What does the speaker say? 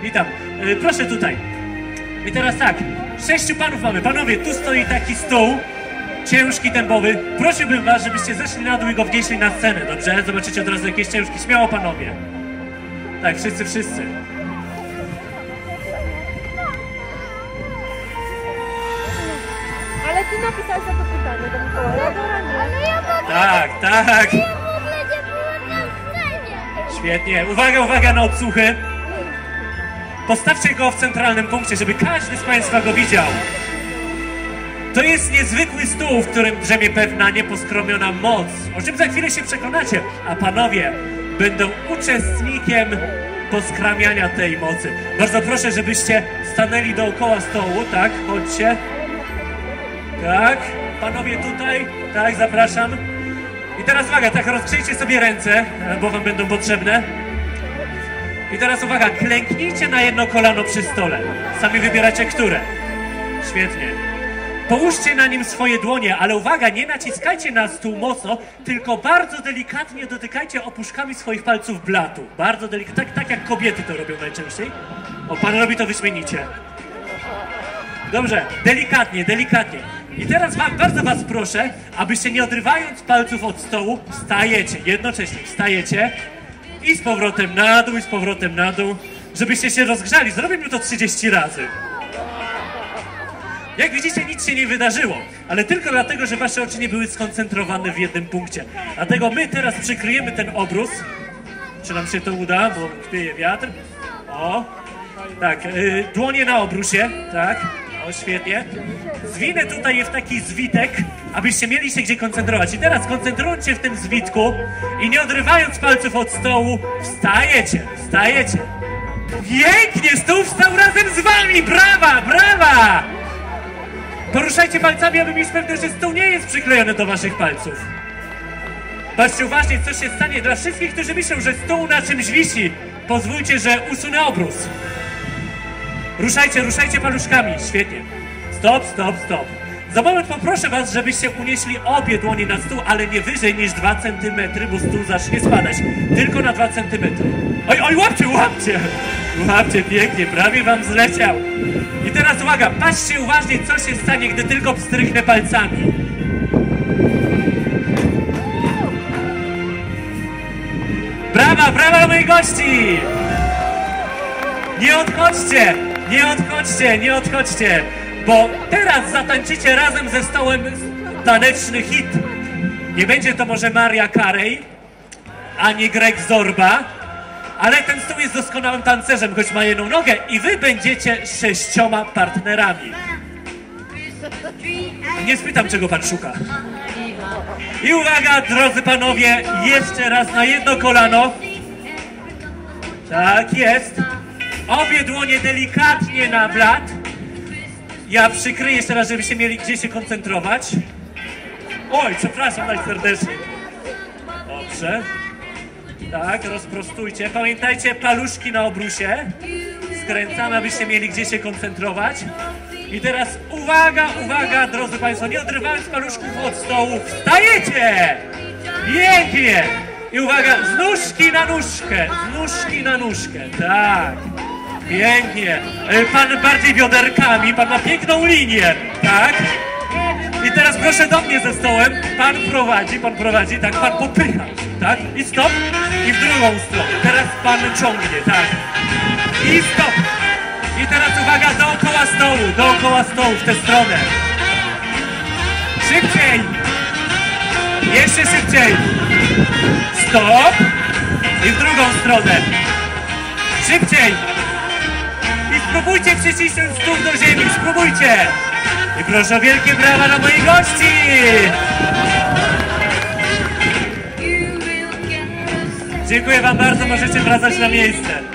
witam. Proszę tutaj. I teraz tak, 6 panów mamy. Panowie, tu stoi taki stół, ciężki, dębowy. Prosiłbym was, żebyście zeszli na dół i go wnieśli na scenę, dobrze? Zobaczycie od razu jakieś ciężki. Śmiało, panowie. Tak, wszyscy. Ale ty napisałeś na to pytanie do Mikołaja, Dora nie. Ale ja mogę... Tak. Ja w ogóle nie byłem na scenie. Świetnie. Uwaga na odsłuchy. Postawcie go w centralnym punkcie, żeby każdy z państwa go widział. To jest niezwykły stół, w którym drzemie pewna nieposkromiona moc, o czym za chwilę się przekonacie, a panowie będą uczestnikiem poskramiania tej mocy. Bardzo proszę, żebyście stanęli dookoła stołu, tak, chodźcie. Tak, panowie tutaj, tak, zapraszam. I teraz uwaga, tak, rozkrzyjcie sobie ręce, bo wam będą potrzebne. I teraz uwaga, klęknijcie na jedno kolano przy stole. Sami wybieracie które. Świetnie. Połóżcie na nim swoje dłonie, ale uwaga, nie naciskajcie na stół mocno, tylko bardzo delikatnie dotykajcie opuszkami swoich palców blatu. Bardzo delikatnie, tak jak kobiety to robią najczęściej. O, pan robi to wyśmienicie. Dobrze, delikatnie. I teraz bardzo was proszę, abyście nie odrywając palców od stołu, jednocześnie wstajecie i z powrotem na dół, żebyście się rozgrzali. Zrobimy to 30 razy. Jak widzicie, nic się nie wydarzyło, ale tylko dlatego, że wasze oczy nie były skoncentrowane w jednym punkcie. Dlatego my teraz przykryjemy ten obrus. Czy nam się to uda, bo wieje wiatr. O, tak, dłonie na obrusie, tak, o, świetnie. Zwinę tutaj w taki zwitek, abyście mieli się gdzie koncentrować. I teraz koncentrujcie się w tym zwitku i nie odrywając palców od stołu, wstajecie. Pięknie, stół wstał razem z wami, brawa! Poruszajcie palcami, aby mieć pewność, że stół nie jest przyklejony do waszych palców. Patrzcie uważnie, co się stanie. Dla wszystkich, którzy myślą, że stół na czymś wisi, pozwólcie, że usunę obrus. Ruszajcie paluszkami. Świetnie. Stop. Za moment poproszę was, żebyście unieśli obie dłonie na stół, ale nie wyżej niż 2 cm, bo stół zacznie spadać. Tylko na 2 cm. Oj, łapcie, pięknie, prawie wam zleciał. I teraz uwaga, patrzcie uważnie, co się stanie, gdy tylko pstryknę palcami. Brawa moi gości! Nie odchodźcie, bo teraz zatańczycie razem ze stołem taneczny hit. Nie będzie to może Mariah Carey, ani Greg Zorba, ale ten stół jest doskonałym tancerzem, choć ma jedną nogę i wy będziecie 6 partnerami. Nie spytam, czego pan szuka. I uwaga, drodzy panowie, jeszcze raz na jedno kolano. Tak jest. Obie dłonie delikatnie na blat. Ja przykryję jeszcze raz, żebyście mieli gdzie się koncentrować. Oj, przepraszam najserdeczniej. Dobrze. Tak, rozprostujcie. Pamiętajcie, paluszki na obrusie. Skręcamy, abyście mieli gdzie się koncentrować. I teraz uwaga, drodzy państwo, nie odrywając paluszków od stołu, wstajecie! Pięknie! I uwaga, z nóżki na nóżkę, tak. Pięknie. Pan bardziej bioderkami, pan ma piękną linię, tak? I teraz proszę do mnie ze stołem. Pan prowadzi, tak, pan popycha, tak? I stop. I w drugą stronę. Teraz pan ciągnie, tak. I stop. I teraz uwaga, dookoła stołu w tę stronę. Szybciej. Jeszcze szybciej. Stop. I w drugą stronę. Szybciej. I spróbujcie przycisnąć stół do ziemi, spróbujcie. I proszę o wielkie brawa dla moich gości! Dziękuję wam bardzo, możecie wracać na miejsce.